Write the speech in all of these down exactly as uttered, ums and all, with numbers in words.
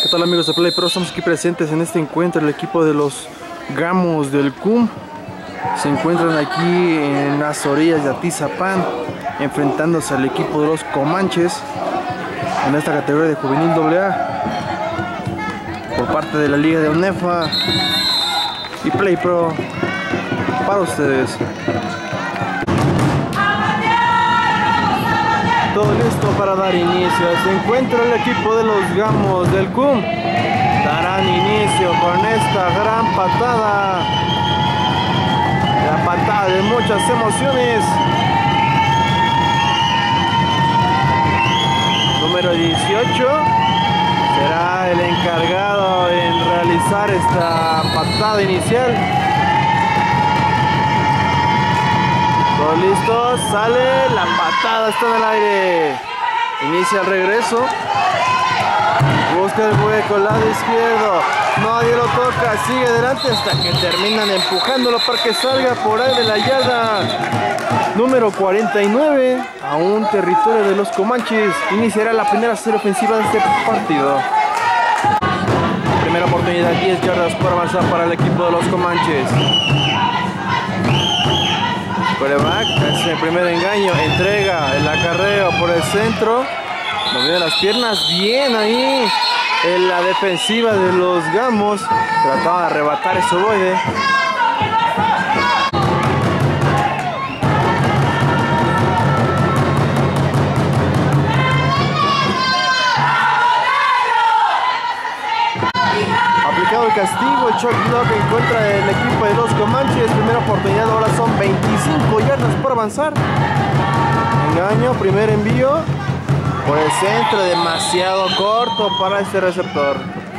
¿Qué tal, amigos de Play Pro? Estamos aquí presentes en este encuentro. El equipo de los Gamos del C U M se encuentran aquí en las orillas de Atizapán, enfrentándose al equipo de los Comanches en esta categoría de juvenil doble A por parte de la Liga de UNEFA y Play Pro para ustedes. Todo listo para dar inicio a este encuentro. El equipo de los Gamos del C U M darán inicio con esta gran patada, la patada de muchas emociones. Número dieciocho será el encargado en realizar esta patada inicial. Todos listos, sale, la patada está en el aire. Inicia el regreso. Busca el hueco, lado izquierdo. Nadie lo toca, sigue adelante hasta que terminan empujándolo para que salga por ahí de la yarda número cuarenta y nueve a un territorio de los Comanches. Iniciará la primera serie ofensiva de este partido. Primera oportunidad, diez yardas por avanzar para el equipo de los Comanches. Coreback, es el primer engaño, entrega el acarreo por el centro, moviendo las piernas, bien ahí en la defensiva de los Gamos, trataba de arrebatar ese ovoide. Aplicado el castigo, el shot block en contra del equipo de los Comanches. Primera oportunidad, ahora son veinticinco yardas por avanzar. Engaño, primer envío por el centro, demasiado corto para este receptor.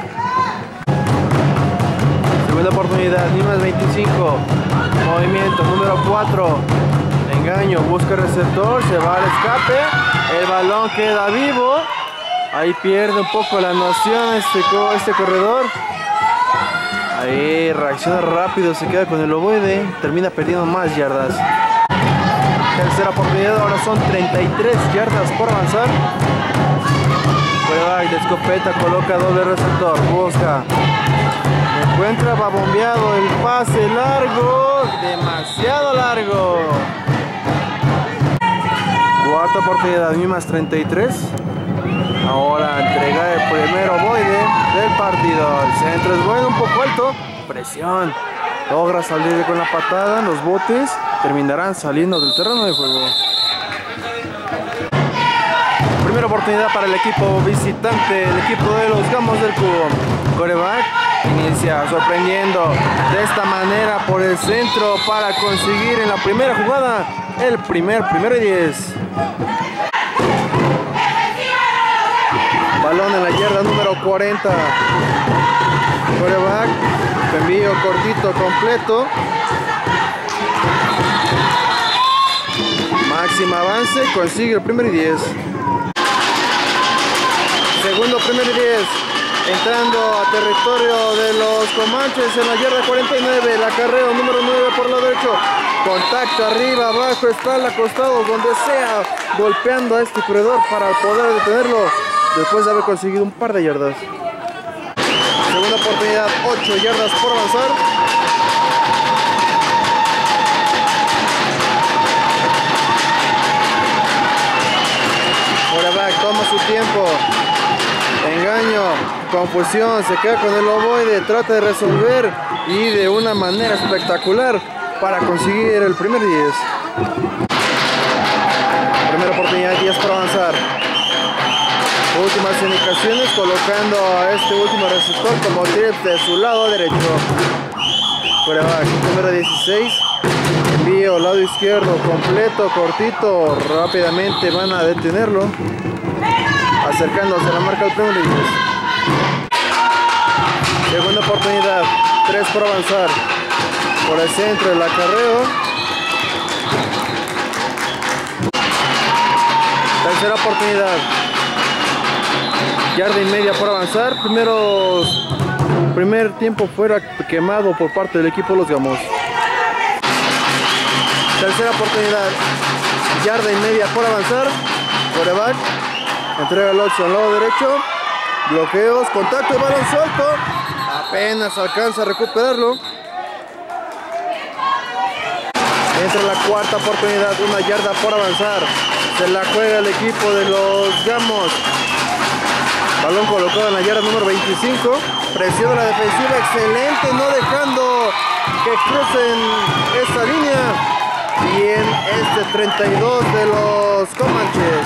Segunda oportunidad, ni más veinticinco. Movimiento número cuatro. Engaño, busca el receptor, se va al escape. El balón queda vivo. Ahí pierde un poco la noción este, este corredor. Ahí reacciona rápido, se queda con el ovoide, termina perdiendo más yardas. Tercera oportunidad, ahora son treinta y tres yardas por avanzar. Prueba de escopeta, coloca doble receptor, busca. Encuentra, va bombeado, el pase largo, demasiado largo. Cuarta oportunidad, mismas treinta y tres. Ahora entrega el primer ovoide del partido. El centro es bueno, un poco alto. Presión. Logra salir con la patada. Los botes terminarán saliendo del terreno de juego. Primera oportunidad para el equipo visitante, el equipo de los Gamos del C U M. Coreback inicia sorprendiendo de esta manera por el centro para conseguir en la primera jugada el primer, primero y diez. Balón en la yarda número cuarenta. Coreback, envío cortito completo. Máximo avance, consigue el primer y diez. Segundo primer y diez. Entrando a territorio de los Comanches en la yarda cuarenta y nueve. El acarreo número nueve por lado derecho. Contacto arriba, abajo, espalda, costado, donde sea. Golpeando a este corredor para poder detenerlo. Después de haber conseguido un par de yardas. Segunda oportunidad, ocho yardas por avanzar. Coreback toma su tiempo. Engaño, confusión, se queda con el ovoide, trata de resolver y de una manera espectacular para conseguir el primer diez. Primera oportunidad, diez por avanzar. Últimas indicaciones, colocando a este último receptor como trip de su lado derecho. Coreback, número dieciséis. Envío, lado izquierdo, completo, cortito. Rápidamente van a detenerlo. Acercándose a la marca del primer diez. Segunda oportunidad, tres por avanzar. Por el centro del acarreo. Tercera oportunidad. Yarda y media por avanzar. Primero, primer tiempo fuera quemado por parte del equipo de los Gamos. Tercera oportunidad. Yarda y media por avanzar. Coreback. Entrega el ocho al lado derecho. Bloqueos, contacto y balón suelto. Apenas alcanza a recuperarlo. Entra la cuarta oportunidad, una yarda por avanzar. Se la juega el equipo de los Gamos. Balón colocado en la yarda número veinticinco. Presiona la defensiva, excelente, no dejando que crucen esta línea. Bien, este treinta y dos de los Comanches.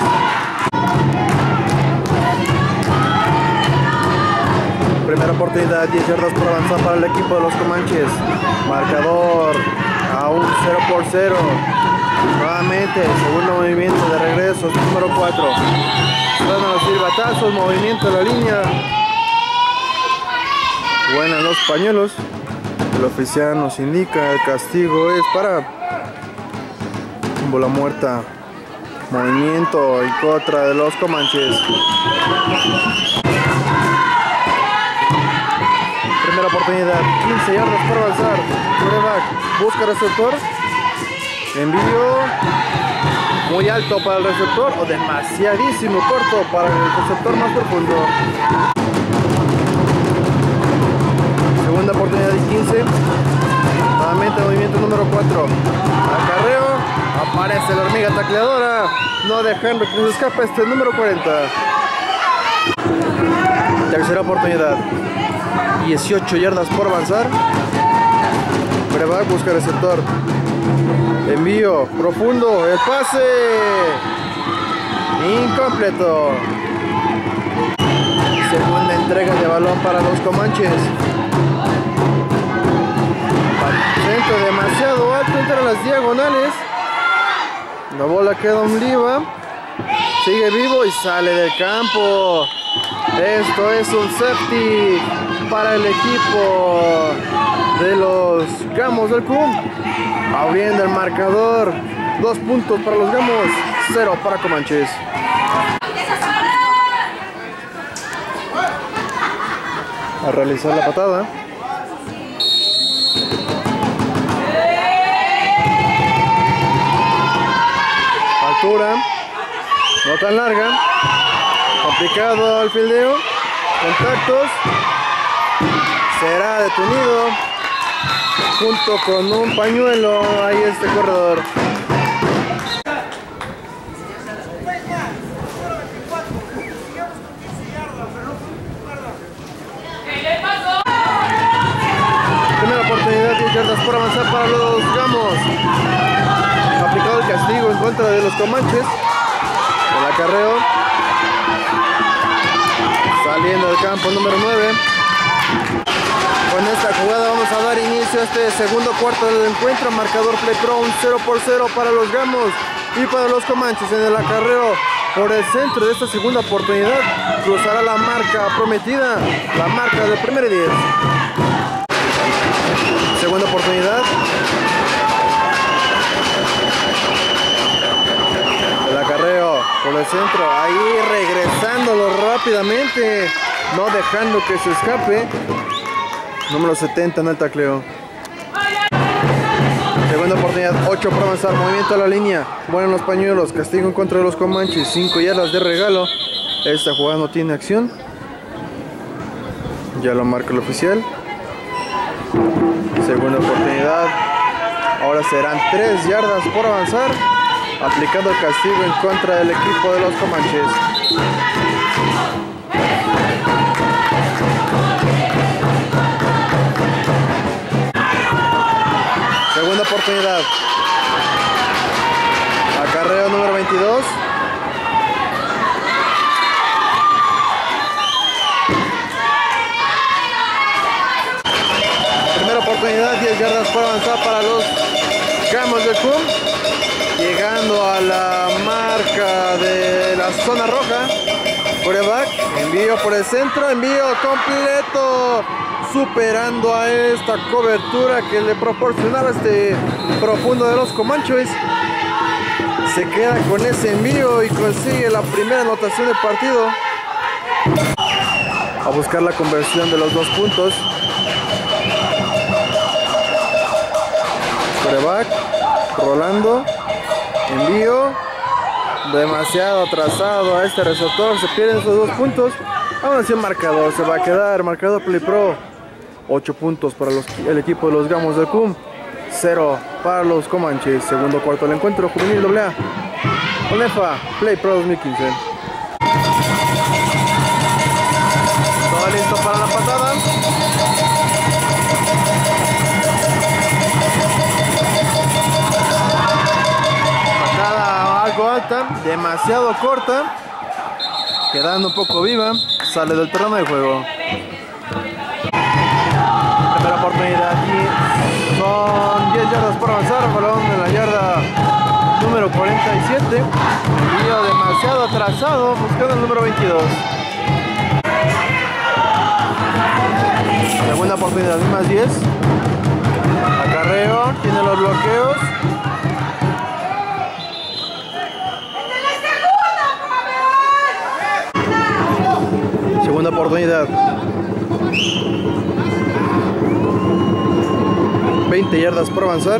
Primera oportunidad, diez yardas por avanzar para el equipo de los Comanches. Marcador a un cero por cero. Nuevamente, segundo movimiento de regreso, número cuatro. Suenan los silbatazos, movimiento de la línea. Buenos los pañuelos. El oficial nos indica el castigo es para bola muerta. Movimiento en contra de los Comanches. Primera oportunidad, quince yardas por avanzar. Quarterback busca receptor. Envío muy alto para el receptor o demasiadísimo corto para el receptor más profundo. Segunda oportunidad y quince. Nuevamente movimiento número cuatro. Acarreo. Aparece la hormiga tacleadora. No dejando que se escape este número cuarenta. Tercera oportunidad. dieciocho yardas por avanzar. Quarterback busca receptor. Envío profundo. El pase. Incompleto. Segunda entrega de balón para los Comanches. Centro demasiado alto entre las diagonales. La bola queda oliva. Sigue vivo y sale del campo. Esto es un safety para el equipo de los Gamos del C U M. Abriendo el marcador. Dos puntos para los Gamos, cero para Comanches. A realizar la patada. Altura. No tan larga. Complicado el fildeo. Contactos. Será detenido. Junto con un pañuelo. Ahí este corredor. Primera oportunidad, diez yardas por avanzar para los Gamos. Aplicado el castigo en contra de los Comanches. El acarreo. Saliendo del campo número nueve. Con esta jugada vamos a dar inicio a este segundo cuarto del encuentro. Marcador Play Pro, un cero por cero para los Gamos y para los Comanches. En el acarreo por el centro de esta segunda oportunidad cruzará la marca prometida, la marca del primer y diez. Segunda oportunidad. El acarreo por el centro, ahí regresándolo rápidamente, no dejando que se escape. Número setenta en el tacleo. Segunda oportunidad, ocho por avanzar, movimiento a la línea. Bueno, los pañuelos, castigo en contra de los Comanches, cinco yardas de regalo. Esta jugada no tiene acción. Ya lo marca el oficial. Segunda oportunidad. Ahora serán tres yardas por avanzar. Aplicando el castigo en contra del equipo de los Comanches. Segunda oportunidad. Acarreo número veintidós. Primera oportunidad, diez yardas por avanzar para los Gamos del C U M. Llegando a la marca de la zona roja. Quarterback, envío por el centro, envío completo. Superando a esta cobertura que le proporcionaba este profundo de los Comanches. Se queda con ese envío y consigue la primera anotación del partido. A buscar la conversión de los dos puntos. Quarterback, rolando. Envío demasiado atrasado a este receptor, se pierden esos dos puntos. Aún así el marcador se va a quedar. Marcador Play Pro. ocho puntos para los, el equipo de los Gamos del C U M. cero para los Comanches. Segundo cuarto del encuentro juvenil doble A. ONEFA Play Pro dos mil quince. Todo listo para la patada. Patada algo alta, demasiado corta, quedando un poco viva. Sale del terreno de juego. Primera oportunidad aquí. Son diez yardas por avanzar. Balón en la yarda número cuarenta y siete. Envío demasiado atrasado, buscando el número veintidós. Segunda oportunidad, más diez. Acarreo, tiene los bloqueos. Segunda oportunidad. veinte yardas por avanzar.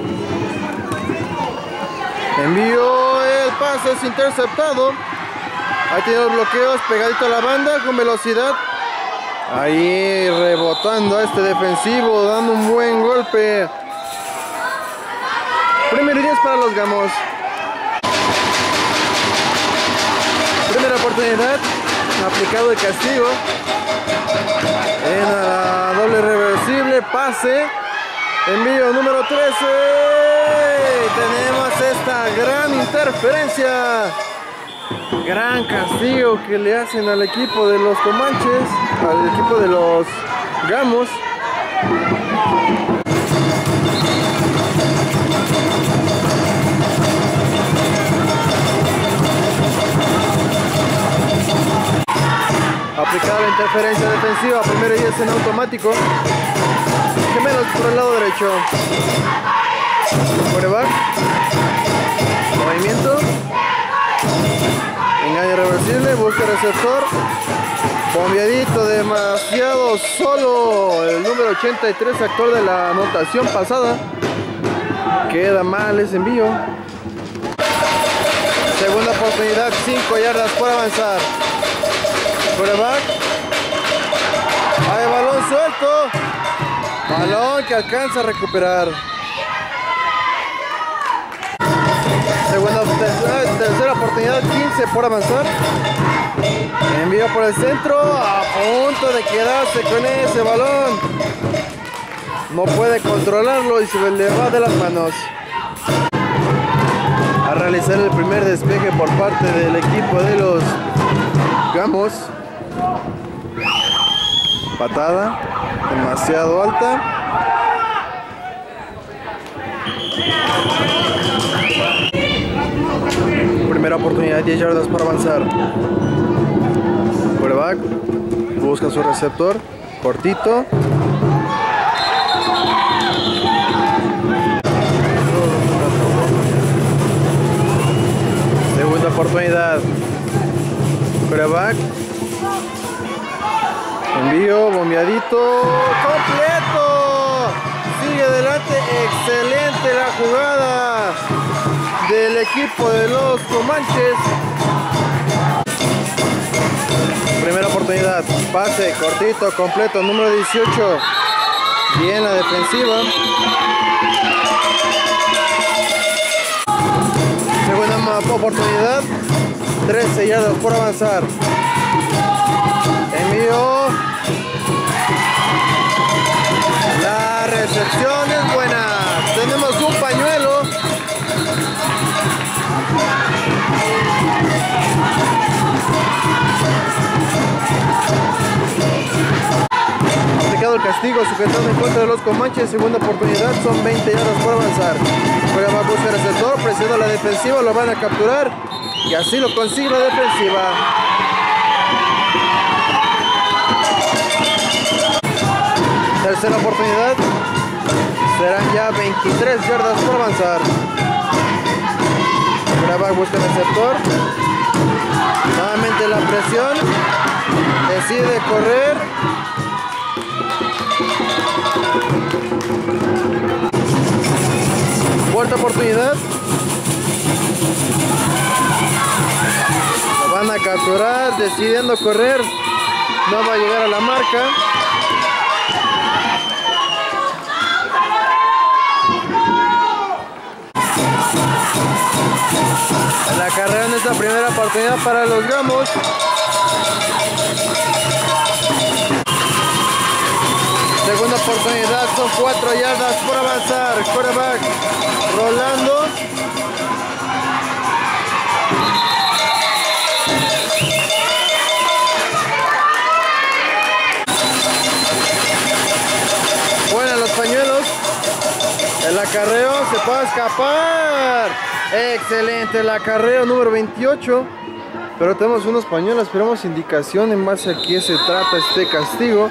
Envío, el pase es interceptado. Ahí tiene los bloqueos, pegadito a la banda con velocidad. Ahí rebotando a este defensivo, dando un buen golpe. Primero y diez para los Gamos. Primera oportunidad, aplicado el castigo. En la doble reversible, pase. Envío número trece. Tenemos esta gran interferencia. Gran castigo que le hacen al equipo de los Comanches, al equipo de los Gamos. Aplicada la interferencia defensiva, primero y diez en automático. Gemelos por el lado derecho. Quarterback. Movimiento. Engaño reversible, busca receptor. Bombeadito demasiado solo. El número ochenta y tres, actor de la anotación pasada. Queda mal ese envío. Segunda oportunidad, cinco yardas por avanzar. Quarterback. Hay balón suelto. Balón que alcanza a recuperar. Segunda, tercera, tercera oportunidad, quince por avanzar. Envío por el centro, a punto de quedarse con ese balón. No puede controlarlo y se le va de las manos. A realizar el primer despeje por parte del equipo de los Gamos. Patada demasiado alta. Primera oportunidad, diez yardas para avanzar. Quarterback busca su receptor, cortito. Segunda oportunidad. Quarterback. Envío, bombeadito, completo. Sigue adelante, excelente la jugada del equipo de los Comanches. Primera oportunidad, pase cortito, completo, número dieciocho. Bien la defensiva. Segunda oportunidad, trece yardas por avanzar. Envío. La recepción es buena. Tenemos un pañuelo. Aplicado el castigo, sujetando en contra de los Comanches. Segunda oportunidad, son veinte yardas por avanzar. Juega más busca el receptor, presiona la defensiva, lo van a capturar. Y así lo consigue la defensiva. Tercera oportunidad, serán ya veintitrés yardas por avanzar. Quarterback busca el receptor. Nuevamente la presión. Decide correr. Cuarta oportunidad. Lo van a capturar, decidiendo correr. No va a llegar a la marca. El acarreo en esta primera oportunidad para los Gamos. Segunda oportunidad, son cuatro yardas por avanzar. Quarterback rolando. Buenos los pañuelos. El acarreo se puede escapar. Excelente el acarreo número veintiocho. Pero tenemos unos pañuelos. Esperamos indicación en base a qué se trata este castigo.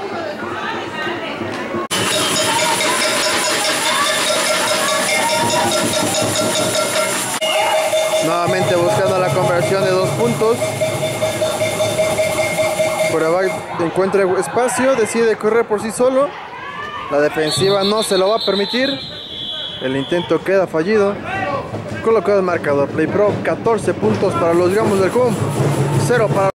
Nuevamente buscando la conversión de dos puntos. Quarterback encuentra espacio, decide correr por sí solo. La defensiva no se lo va a permitir. El intento queda fallido. Colocado el marcador. Play Pro, catorce puntos para los Gamos del C U M, cero para